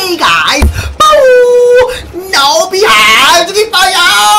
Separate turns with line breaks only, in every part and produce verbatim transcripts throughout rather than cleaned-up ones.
Hey guys! Bow! No behind the fire!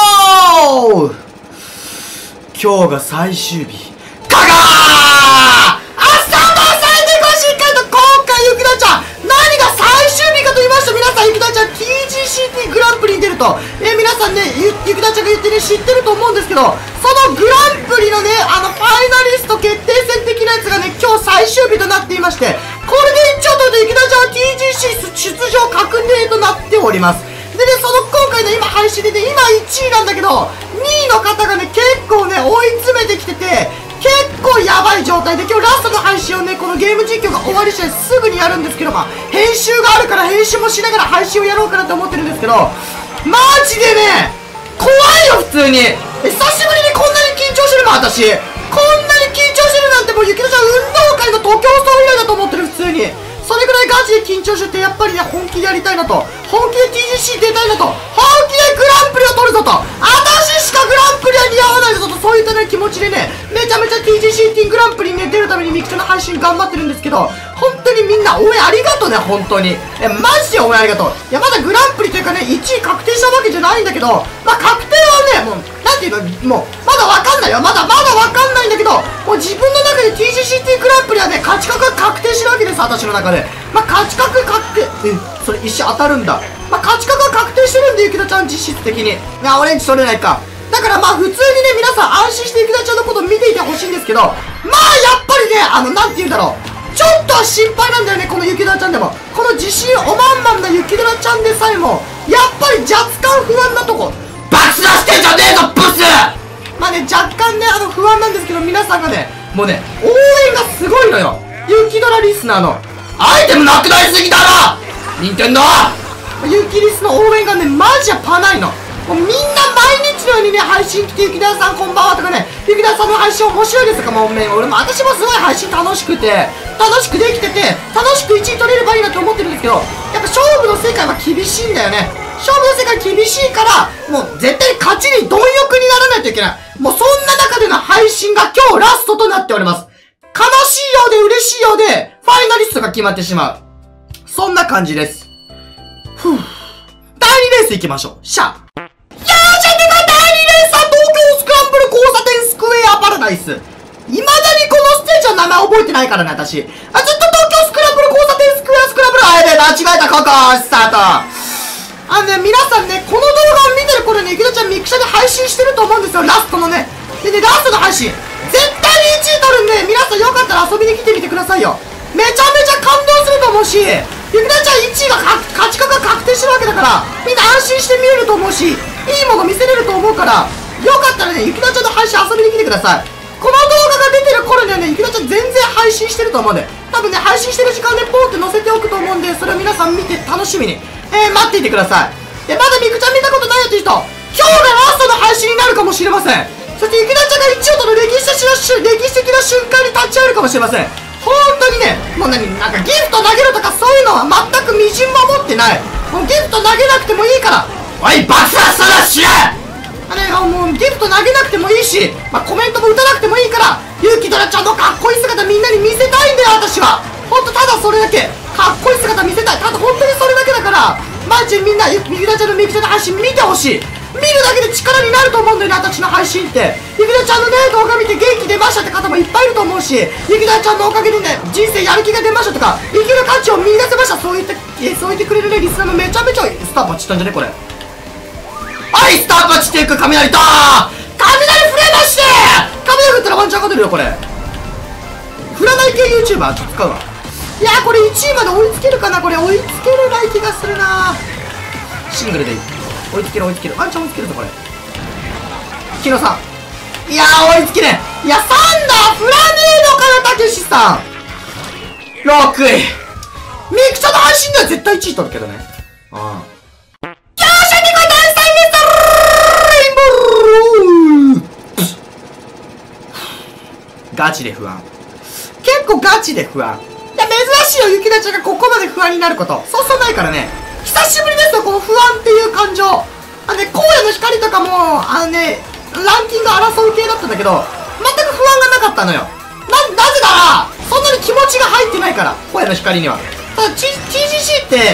今日が最終日。かがー！朝まさんでごしっかりと今回ゆきなちゃん何が最終日かと言いました。皆さんゆきなちゃん ティージーシーティー グランプリに出ると、えー、皆さんねゆ, ゆきなちゃんが言ってね知ってると思うんですけど、そのグランプリのねあのファイナリスト決定戦的なやつがね今日最終日となっていまして、これで一応とゆきなちゃんは ティージーシー 出場確定となっております。でね、その今回の今配信でね、今いちいなんだけど、にいの方がね、結構ね、追い詰めてきてて、結構やばい状態で、今日ラストの配信をね、このゲーム実況が終わり次第すぐにやるんですけど、まあ、編集があるから編集もしながら配信をやろうかなと思ってるんですけど、マジでね、怖いよ、普通に。え、久しぶりにこんなに緊張してるの、私。こんなに緊張してるなんて、もうゆきなちゃん運動会の徒競走以来だと思ってる、普通に。それぐらいガチで緊張してて、やっぱりね、本気でやりたいなと。本気で ティージーシー 出たいなと。本気でグランプリを取るぞと。私しかグランプリは似合わないぞと。そういったね、気持ちでね、めちゃめちゃ ティージーシー ティーグランプリにね、出るためにミキちゃんの配信頑張ってるんですけど、本当にみんな応援ありがとうね、本当に。え、マジで応援ありがとう。いや、まだグランプリというかね、いちい確定したわけじゃないんだけど、まあ、確定はね、もう、なんていうの、もう、まだわかんないよ。まだまだわかんないんだけど、もう自分の中で ティージーシーティー グランプリはね、勝ち確が確定してるわけです、私の中で。まあ、勝ち確確定、え、それ一瞬当たるんだ。まあ、勝ち確が確定してるんで、ゆきなちゃん実質的に。あ、オレンジ取れないか。だからまあ、普通にね、皆さん安心してゆきなちゃんのことを見ていてほしいんですけど、まあ、やっぱりね、あの、なんて言うんだろう。ちょっとは心配なんだよね、このゆきなちゃんでも。この自信おまんまんなゆきなちゃんでさえも、やっぱり若干不安なとこ。爆出してんじゃねえぞ、ブス！まあね、若干ね、あの、不安なんですけど、皆さんがね、もうね、応援がすごいのよ。ゆきドラリスナーの。アイテムなくなりすぎだろ任天堂ゆきリスの応援がね、マジやパないの。もうみんな毎日のようにね、配信来て、ゆきださんこんばんはとかね、ゆきださんの配信面白いですとか、もうめ俺も、私もすごい配信楽しくて、楽しくできてて、楽しくいちい取れればいいなと思ってるんですけど、やっぱ勝負の世界は厳しいんだよね。勝負の世界厳しいから、もう絶対勝ちに貪欲にならないといけない。もうそんな中での配信が今日ラストとなっております。悲しいようで嬉しいようで、ファイナリストが決まってしまう。そんな感じです。ふぅ。だいにレース行きましょう。シャー。よーしゃってかだいにレースは東京スクランブル交差点スクエアパラダイス。未だにこのステージの名前覚えてないからね、私。あ、ずっと東京スクランブル交差点スクエアスクランブル。あ、やべえ、間違えた、ここ、スタート。あのね、皆さんね、この動画を見てる頃にゆきなちゃんミクシャで配信してると思うんですよ、ラストのね。でね、ラストの配信。絶対にいちい取るんで、皆さんよかったら遊びに来てみてくださいよ。めちゃめちゃ感動すると思うし、ゆきなちゃんいちいが勝ち確が確定してるわけだから、みんな安心して見れると思うし、いいもの見せれると思うから、よかったらね、ゆきなちゃんの配信遊びに来てください。この動画が出てる頃にはね、ゆきなちゃん全然配信してると思うんで、多分ね、配信してる時間でポーって載せておくと思うんで、それを皆さん見て楽しみに、えー、待っていてください。で、まだみくちゃん見たことないよっていう人、今日がラストの配信になるかもしれません。そしてゆきなちゃんがいちを取る歴史的な歴史的な瞬間に立ち会えるかもしれません。本当にね、もう何、なんかギフト投げるとかそういうのは全くみじんも持ってない。もうギフト投げなくてもいいから、おい、爆発したらしれあれ、もうギフト投げなくてもいいし、まあ、コメントも打たなくてもいいから、ゆきドラちゃんのかっこいい姿みんなに見せたいんだよ、私は。ほんと、ただそれだけ。かっこいい姿見せたい。ただ本当にそれだけだから、マジでみんな、ゆきドラちゃんのみくちゃんの配信見てほしい。見るだけで力になると思うんだよね、私の配信って。ゆきなちゃんのね、動画見て元気出ましたって方もいっぱいいると思うし、ゆきなちゃんのおかげでね、人生やる気が出ましたとか、生きる価値を見出せました。そう言って、えそう言ってくれるね、リスナーもめちゃめちゃ、スターパチったんじゃねこれ。はい、スターパチっていく、雷と雷振れまして雷振ったらワンチャン勝てるよ、これ。振らない系 YouTuber ちょっと使うわ。いやー、これいちいまで追いつけるかな、これ。追いつけれない気がするなー。シングルでいい。追いつける追いつける。ワンチャン追いつけるぞこれ。キノさん。いやー追いつけねえ。いやサンダー振らねえのかな、たけしさん。ろくい。ミクチャの配信では絶対いちい取るけどね。ああ。よーしゃ、ニコ大サイレントレインボーガチで不安。結構ガチで不安。いや珍しいよ、ゆきなちゃんがここまで不安になること。そうそうないからね。久しぶりですよ、この不安っていう感情。あのね、荒野の光とかも、あのね、ランキング争う系だったんだけど、全く不安がなかったのよ。な、なぜなら、そんなに気持ちが入ってないから、荒野の光には。ただ、ティージーシー って、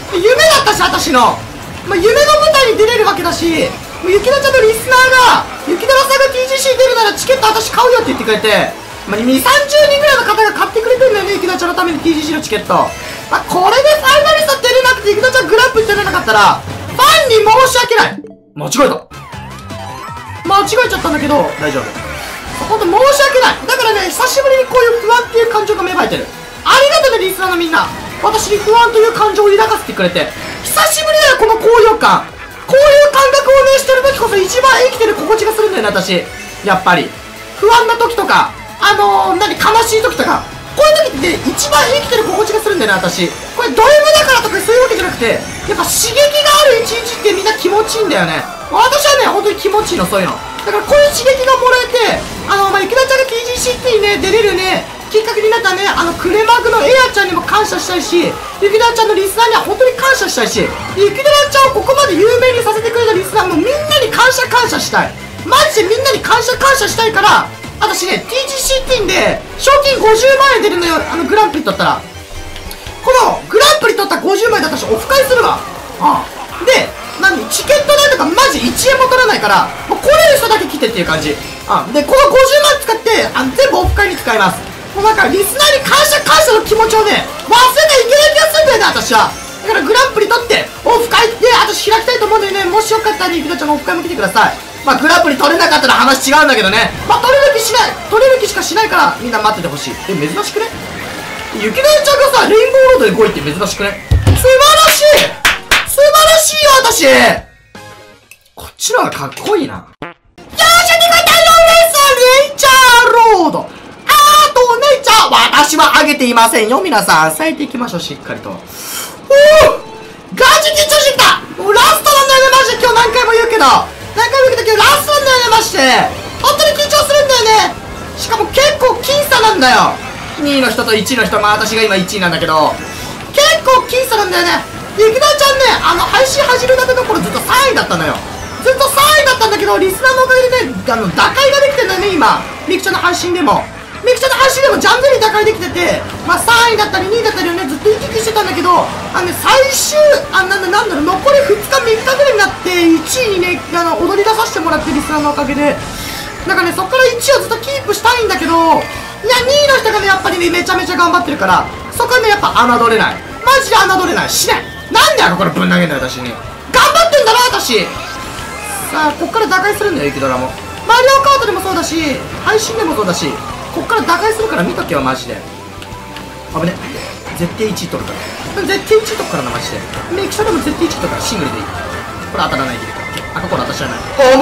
夢だったし、私の。まあ、夢の舞台に出れるわけだし、もうゆきなちゃんのリスナーが、ゆきならさんが ティージーシー 出るならチケット私買うよって言ってくれて、まあ、にじゅう、さんじゅうにんぐらいの方が買ってくれてんだよね、ゆきなちゃんのために ティージーシー のチケット。まあ、これでファイナリスト出れなくて、ゆきなちゃんグランプリ出れなかったら、ファンに申し訳ない。間違えた。間違えちゃったんだけど、大丈夫。ほんと申し訳ない。だからね、久しぶりにこういう不安っていう感情が芽生えてる。ありがとうね、リスナーのみんな。私に不安という感情を抱かせてくれて。久しぶりだよ、この高揚感。こういう感覚をね、してる時こそ一番生きてる心地がするんだよね、私。やっぱり。不安な時とか、あのー、何、悲しい時とか、こういう時って一番生きてる心地がするんだよね、私。これド M だからとかそういうわけじゃなくて、やっぱ刺激がある一日ってみんな気持ちいいんだよね。私はね、本当に気持ちいいの、そういうの。だからこういう刺激がもらえて、あの、まあ、ゆきなちゃんが ティージーシー にね、出れるね、きっかけになったね、あの、クレマグのエアちゃんにも感謝したいし、ゆきなちゃんのリスナーには本当に感謝したいし、ゆきなちゃんをここまで有名にさせてくれたリスナーもみんなに感謝感謝したい。マジでみんなに感謝感謝したいから、私ね、ティージーシー ティーンで、賞金ごじゅうまんえん出るのよ、あの、グランプリ取ったら。この、グランプリ取ったごじゅうまんえんだったし、オフ会するわ。ああ。で、何チケット代とかマジいちえんも取らないから、もう来れる人だけ来てっていう感じ。あで、このごじゅうまん使って、あの、全部オフ会に使います。もうなんか、リスナーに感謝感謝の気持ちをね、忘れていけない気がするんだよね、私は。だからグランプリ取って、オフ会で、私開きたいと思うんでね、もしよかったら、ゆきなちゃんのオフ会も来てください。まあ、グランプリ取れなかったら話違うんだけどね。まあ、取れる気しない。取れる気しかしないから、みんな待っててほしい。え、珍しくねゆきなちゃんがさ、レインボーロードでごいって珍しくね素晴らしい素晴らしいよ、私こっちの方がかっこいいな。よーしゃ、にこい太陽レーサー、ネイチャーロード。アートネイチャー、私は上げていませんよ、皆さん。咲いていきましょう、しっかりと。おーガチ緊張してきた。もうラストなんだよね、マジで。今日何回も言うけど。何回も言うけど、今日ラストなんだよね、マジで。本当に緊張するんだよね。しかも結構僅差なんだよ。にいの人といちいの人、まあ私が今いちいなんだけど、結構僅差なんだよね。ゆきなちゃんね、あの、配信始めたての頃ずっとさんいだったのよ。ずっとさんいだったんだけど、リスナーのおかげでね、あの、打開ができてんだよね、今。みくちゃんの配信でも。みくちゃんの配信でもジャンゼリー打開できてて、まあさんいだったりにいだったりをね、ずっと行き来してたんだけど、あのね、最終、あ、なんだ、なんだろう、残りふつかみっかぐらいになって、いちいにね、あの、踊り出させてもらって、リスナーのおかげで。なんかね、そっからいちいをずっとキープしたいんだけど、いや、にいの人がね、やっぱりね、めちゃめちゃ頑張ってるから、そこはね、やっぱ侮れない。マジで侮れない。しない。なんであこれぶん投げんだよ、私に。頑張ってんだな、私。さあ、こっから打開するんだよ、ゆきドラも。マリオカートでもそうだし、配信でもそうだし、こっから打開するから見とけよ、マジで。危ね。絶対いちい取るから。絶対いちい取るからな、マジで。メイクションでも絶対いちい取るから、シングルでいい。これ当たらないでいいから。あ、ここ私じゃない。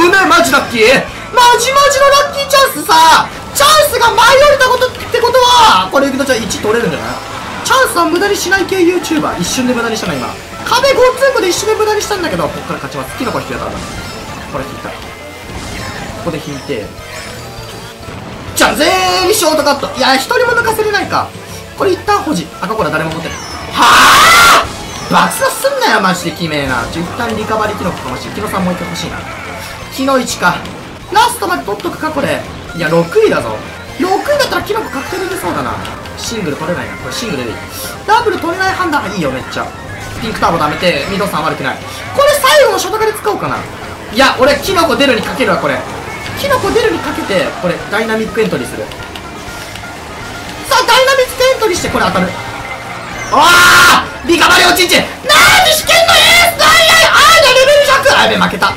危ない、マジラッキー。マジマジのラッキーチャンスさ。チャンスが舞い降りたことってことは、これゆきのちゃんいち取れるんじゃない？チャンスは無駄にしない系 YouTuber。一瞬で無駄にしたな、今。壁ごつんこで一瞬で無駄にしたんだけど、こっから勝ちます。キノコ引きだから。これ引いた。ここで引いて。じゃん、全員ショートカット。いや、一人も抜かせれないか。これ一旦保持。赤コーラ誰も持ってない。はぁ爆殺すんなよ、マジできめえな。ちょ、一旦リカバリーキノコかもしい。キノさんもう一回欲しいな。キノいちか。ラストまで取っとくか、これ。いや、ろくいだぞ。ろくいだったらキノコ確定で出そうだな。シングル取れないな。これシングルでいい。ダブル取れない判断がいいよ、めっちゃ。ピンクターボダメて、ミドさん悪くない。これ最後の初手で使おうかな。いや、俺、キノコ出るにかけるわ、これ。キノコ出るにかけて、これ、ダイナミックエントリーする。さあ、ダイナミックエントリーして、これ当たる。ああリカバリー落ちんちなんで試験のエースだいやいあーでレベルひゃくあやべ、負けた。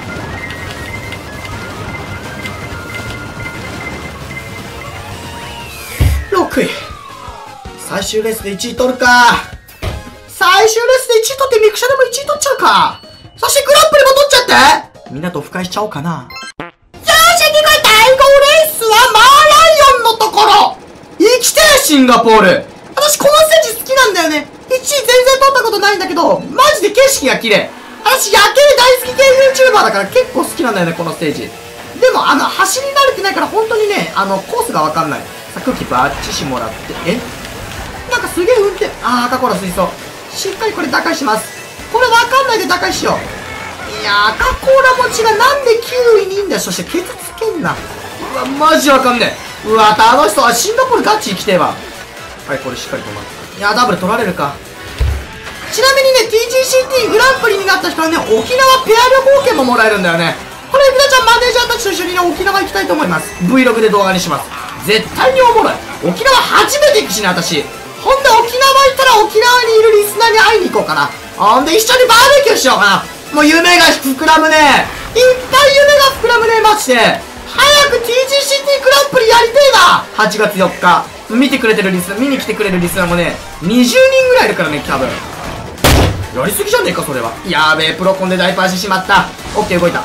ろくい。最終レースでいちい取るか。最終レースでいちい取ってミクシャでもいちい取っちゃうか。そしてグランプリも取っちゃってみんなとオフ会しちゃおうかな。よーし、にこい第ごレースはマーライオンのところ生きてーシンガポール。私このステージ好きなんだよね。いちい全然取ったことないんだけど、マジで景色が綺麗。私夜景大好き系 YouTuber だから結構好きなんだよね、このステージ。でもあの、走り慣れてないから本当にね、あの、コースがわかんない。さあ、空気バッチシもらって、えなんかすげえ運転、あー、赤コーラ水槽。しっかりこれ打開します。これわかんないで打開しよう。いやー、赤コーラ持ちがなんできゅういにいんだよ。そしてケツつけんな。うわ、マジわかんねえ。うわ、楽しそう。シンガポールガチ行きてえわ。はい、これしっかり止まった。いやー、ダブル取られるか。ちなみにね、ティージーシシーティー グランプリになった人はね、沖縄ペア旅行券ももらえるんだよね。これ、ゆきなちゃんマネージャーたちと一緒にね、沖縄行きたいと思います。Vlog で動画にします。絶対におもろい。沖縄初めて行くしね、私。ほんで沖縄行ったら沖縄にいるリスナーに会いに行こうかな。ほんで一緒にバーベキューしようかな。もう夢が膨らむね。いっぱい夢が膨らむね、マジで。早く ティージーシーティー グランプリやりてえな。はちがつよっか。見てくれてるリスナー、見に来てくれるリスナーもね、にじゅうにんぐらいいるからね、多分。やりすぎじゃねえか、それは。やべえ、プロコンでダイパーしてしまった。オッケー、動いた。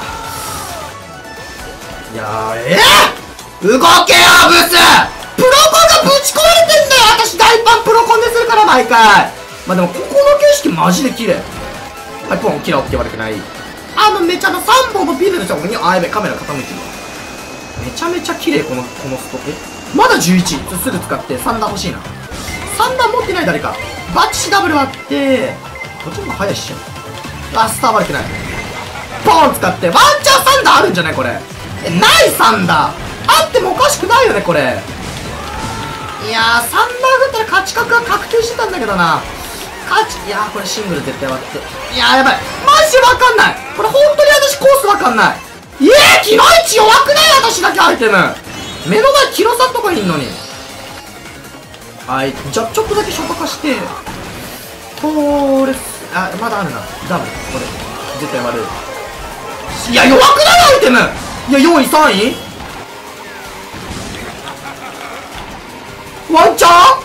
いやー、えー、動けよ、ブス。プロコンがぶち壊れてんだよ。私大パンプロコンでするから、毎回。まあでも、ここの景色マジで綺麗。はい、ポン、キラオッケー悪くない。あの、めちゃのさんぼんのビルのとこに、あ、やべえ、カメラ傾いてるわ。めちゃめちゃ綺麗、この、このスト。えまだじゅういち。すぐ使って、さん段欲しいな。さん段持ってない誰か。バッチシダブル割って、こっちの方が早いっしょ。あ、スター悪くない。ポン使って、ワンチャンさん段あるんじゃないこれ。え、ないさん段。あってもおかしくないよね、これ。いやー、さん段振ったら勝ち確が確定してたんだけどな。勝ち、いやー、これシングル絶対割って。いやー、やばい。マジでわかんない。これ本当に私コースわかんない。えー、キノイチ弱くない私だけアイテム。目の前キロさんとかいんのに。はい、じゃあちょっとだけショート化して。これ、あ、まだあるな。ダブル、これ。絶対割る。いや、弱くないアイテム。いや、よんい、さんいワンチャンワ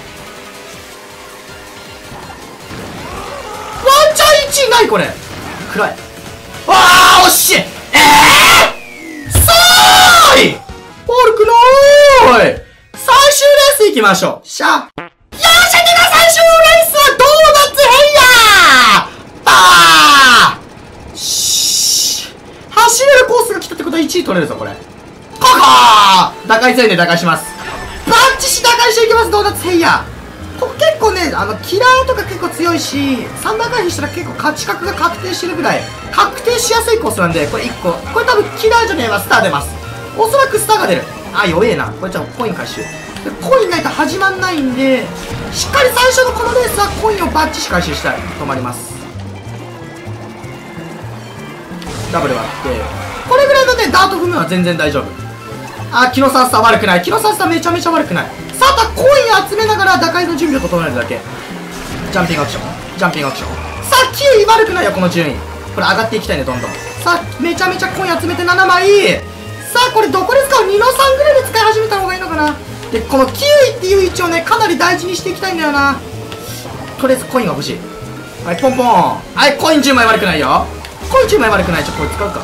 ンチャンいちいないこれ。暗い。あー、惜しい。えーそーい悪くなーい。最終レース行きましょう。しゃ。よっしゃ、てか最終レースはドーナツヘイヤーパーしー走れるコースが来たってことはいちい取れるぞ、これ。ココー打開強いんで打開します。バッチシ打開していきます、ドーナツヘイヤー。ここ結構ね、あの、キラーとか結構強いし、さん段回避したら結構勝ち確が確定してるぐらい、確定しやすいコースなんで、これいっこ。これ多分キラーじゃねえわ、スター出ます。おそらくスターが出る。あ、弱えな。これじゃあコイン回収。でコインないと始まんないんで、しっかり最初のこのレースはコインをバッチシ回収したい。止まります。ダブル割って、これぐらいのね、ダート踏むのは全然大丈夫。あ、キノサンスター悪くない。キノサンスターめちゃめちゃ悪くない。さあ、コイン集めながら打開の準備を整えるだけ。ジャンピングアクション。ジャンピングアクション。さあ、きゅうい悪くないよ、この順位。これ上がっていきたいね、どんどん。さあ、めちゃめちゃコイン集めてななまい。さあ、これどこで使う ?に のさんぐらいで使い始めた方がいいのかな。で、このきゅういっていう位置をね、かなり大事にしていきたいんだよな。とりあえずコインが欲しい。はい、ポンポン。はい、コインじゅうまい悪くないよ。コインじゅうまい悪くない。ちょ、これ使うか。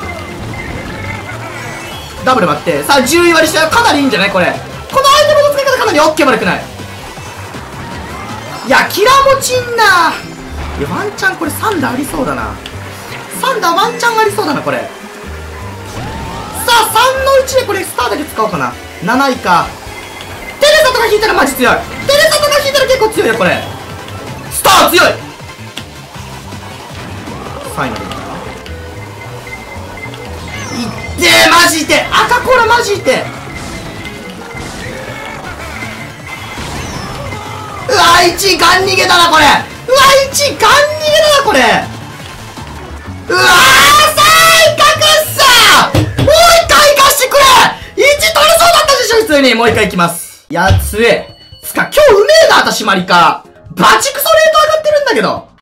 ダブル割って、さあじゅうい割りしたらかなりいいんじゃないこれ。このアイテムの使い方かなりオッケー悪くない。いや、キラー持ちんな。いや、ワンチャンこれさん段ありそうだな。さん段ワンチャンありそうだな、これ。さあ、さんのいちでこれスターだけ使おうかな。なないか。テレサとか引いたらマジ強い。テレサとか引いたら結構強いよ、これ。スター強い。さんいまでいったいってー、マジで赤コーラマジで。うわ、いちいガン逃げだな、これ。うわ、いちいガン逃げだな、これ。うわー、最悪っさー。もう一回行かしてくれ。いち取れそうだったでしょ、普通に。もう一回行きます。やつえ。つか、今日うめえな、私マリカ。バチクソレート上がってるんだけど。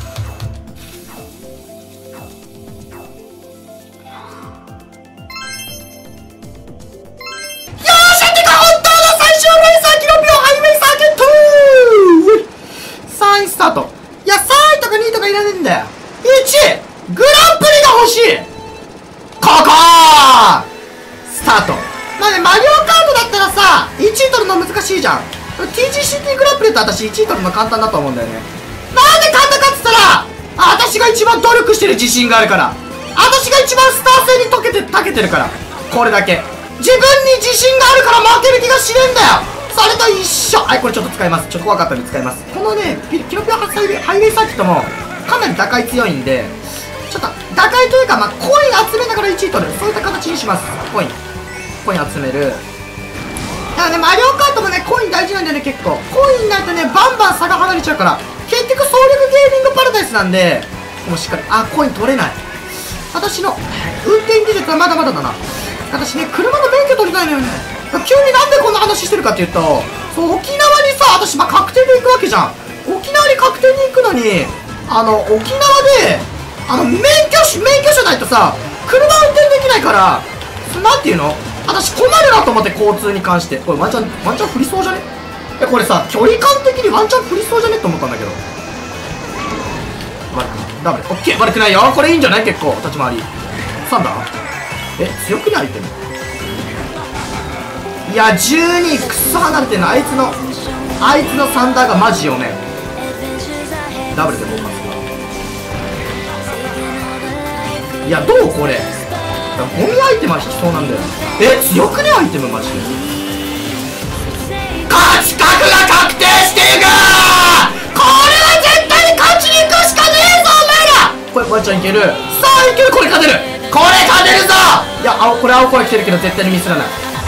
スタート。いや、さんいとかにいとかいらねえんだよ。いちいグランプリが欲しい。ここースタート。まあね、マリオカートだったらさ、いちい取るの難しいじゃん。ティージーシーティー グランプリって私いちい取るの簡単だと思うんだよね。なんで簡単かって言ったら、私が一番努力してる自信があるから。私が一番スター性に溶けて、たけてるから。これだけ。自分に自信があるから負ける気がしねえんだよ。それと一緒。はい、これちょっと使います。ちょっと怖かったんで使います。このね、キロピオハイウェイ、ハイウェイサーキットも、かなり打開強いんで、ちょっと、打開というか、まあ、コイン集めながらいちい取る。そういった形にします。コイン。コイン集める。だからね、マリオカートもね、コイン大事なんだよね、結構。コインないとね、バンバン差が離れちゃうから、結局、総力ゲーミングパラダイスなんで、 こもしっかり。あ、コイン取れない。私の運転技術はまだまだだな。私ね、車の免許取りたいのよね。急になんでこんな話してるかっていうと、そう、沖縄にさ、私まあ確定で行くわけじゃん。沖縄に確定に行くのに、あの、沖縄で、あの、免許証、免許証ないとさ、車運転できないから、なんていうの、私困るなと思って、交通に関して。これワンチャン、ワンチャン振りそうじゃね？え、これさ、距離感的にワンチャン振りそうじゃねって思ったんだけど。悪くない。ダメ。オッケー、悪くないよ。これいいんじゃない？結構、立ち回り。さんだ。え、強くない？アイテム。いや、じゅうにくっそ離れてんの。あいつの、あいつのサンダーがマジよね。ダブルで合格。いや、どうこれ。ゴミアイテムは引きそうなんだよ。え、強くねアイテムマジで。勝ち確が確定していく。これは絶対に勝ちに行くしかねえぞお前ら。これワンちゃんいける。さあいける。これ勝てる。これ勝てるぞ。いや、青、これ青コア来てるけど絶対にミスらない。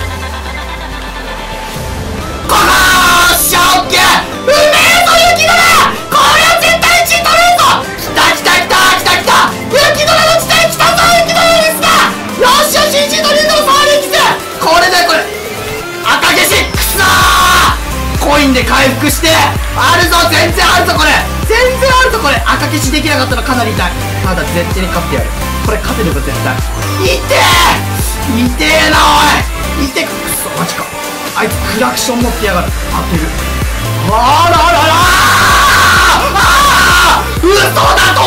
ここーしゃ、オッケー。うめえぞ雪ドラ。これは絶対いちい取れるぞ。きたきたきたきたきた。雪ドラの地点来たぞ。雪ドラですか。よしよし、いちい取れるぞ。さあレキス。これだよこれ。赤消しくそー。コインで回復してあるぞ。全然あるぞこれ。全然あるぞこれ。赤消しできなかったのかなり痛い。ただ絶対に勝ってやる。これ勝てるぞ絶対。痛え痛えなおい。痛え。くそマジか。あいつクラクション持ってやがる。当てる。あらあららああ嘘だと